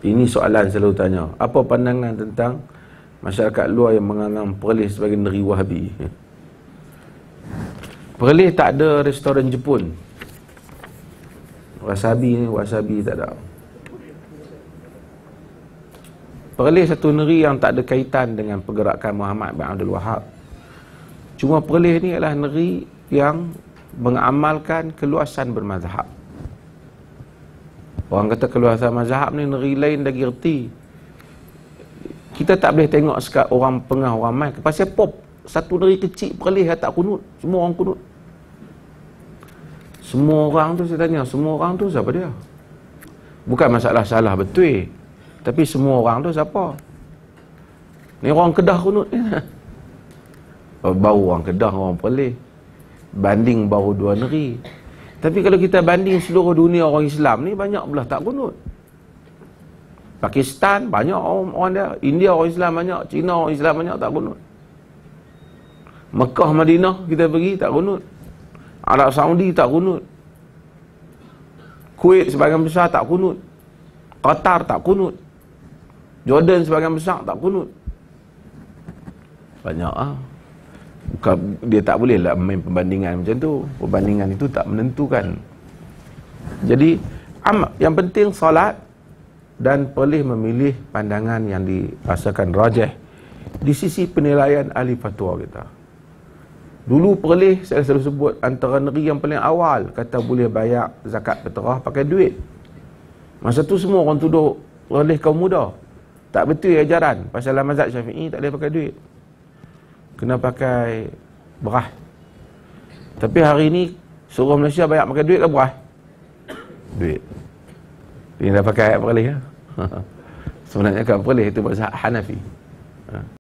Ini soalan selalu tanya. Apa pandangan tentang masyarakat luar yang menganggap Perlis sebagai negeri Wahabi? Perlis tak ada restoran Jepun. Wasabi tak ada. Perlis satu negeri yang tak ada kaitan dengan pergerakan Muhammad bin Abdul Wahab. Cuma Perlis ni adalah negeri yang mengamalkan keluasan bermazhab. Orang kata keluasan mazhab ni negeri lain lagi erti. Kita tak boleh tengok sekat orang pengah orang mai. Pasal pop satu negeri kecil Perlis tak kunut. Semua orang kunut. Semua orang tu, saya tanya, semua orang tu siapa dia? Bukan masalah salah betul. Tapi semua orang tu siapa? Ni orang Kedah kunut ni. Baru orang Kedah, orang Perlis. Banding baru dua negeri. Tapi kalau kita banding seluruh dunia orang Islam ni, banyak belah tak kunut. Pakistan banyak orang dia. India orang Islam banyak. Cina orang Islam banyak tak kunut. Mekah, Madinah kita pergi tak kunut. Arab Saudi tak kunut. Kuwait sebagian besar tak kunut. Qatar tak kunut. Jordan sebagian besar tak kunut. Banyak Bukan, dia tak boleh lah main perbandingan macam tu. Perbandingan itu tak menentukan. Jadi yang penting solat, dan Perlis memilih pandangan yang dirasakan rajih di sisi penilaian ahli fatwa kita. Dulu Perlis saya selalu sebut antara negeri yang paling awal kata boleh bayar zakat fitrah pakai duit. Masa tu semua orang tuduh Perlis kaum muda. Tak betul ajaran. Pasal dalam mazhab Syafi'i tak boleh pakai duit. Kena pakai beras. Tapi hari ni suruh Malaysia banyak pakai duit ke beras? Duit. Ini dah pakai ayat Perlis. Sebenarnya kan Perlis itu mazhab Hanafi.